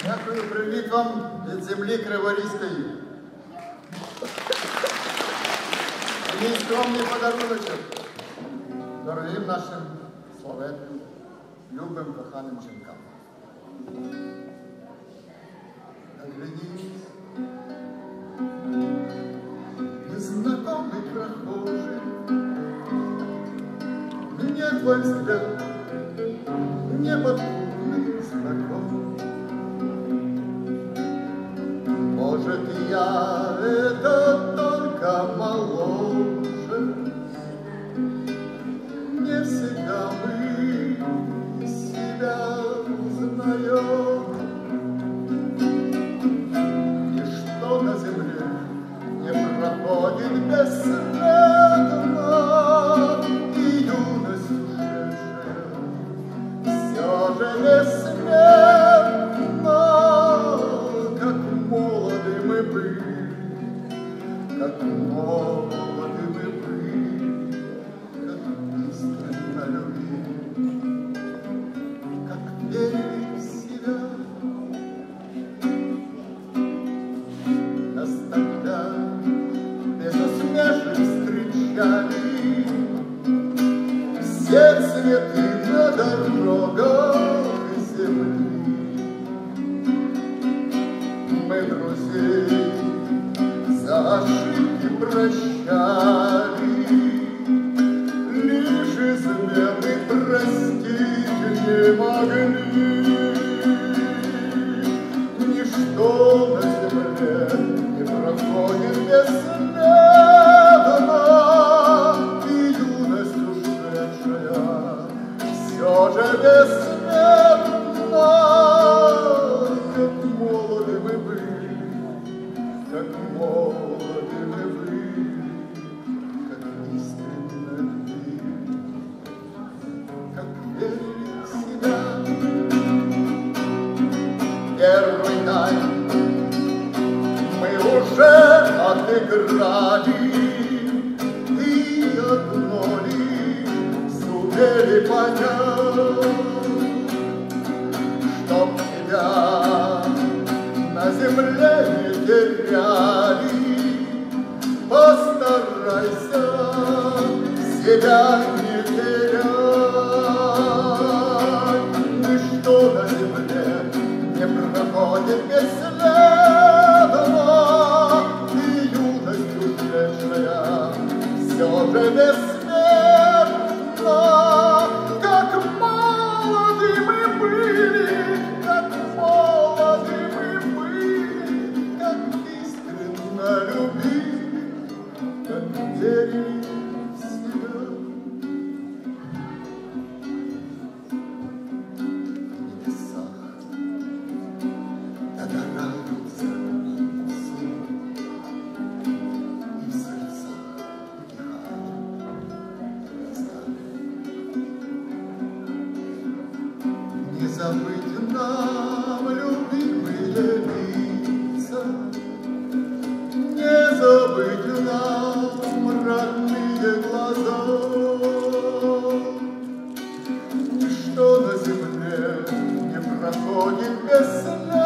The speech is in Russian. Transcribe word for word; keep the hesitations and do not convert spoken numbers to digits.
Дякую, привіт вам від землі Криворізької. Мій скромний подаруночок дорогим нашим славетним, любим, коханим жінкам. Оглянись, незнакомый прохожий, мне твой взгляд неподкупный знаком. Может, я это только моложе, не всегда мы себя узнаем. Ничто на земле не проходит бесследно, и юность ушедшая все же бессмертна. Как молоды мы были, как молоды мы были, как искренно любили, как верили в себя. Нас тогда безусмешно встречали все цветы на дорогах земли. Мы друзей за ошибки прощали, лишь измены простить не могли. Ничто на земле не проходит бесследно, и юность ушедшая все же бессмертна. Как молоды мы были, как молоды мы были, как искренне любили, как верили в себя. Первый тайм мы уже отыграли, и одно лишь сумели понять, чтоб тебя на земле не теряли. Постарайся себя не терять. Ничто на земле не проходит бесследно, и юность ушедшая все же бессмертна. Как молоды мы были, как молоды мы были, как искренно любили, как верили в себя. В небесах догораются птицы, и в сердцах утихают глаза. Не забыть нам любимые лица, не забыть нам родные глаза. Ничто на земле не проходит бесследно,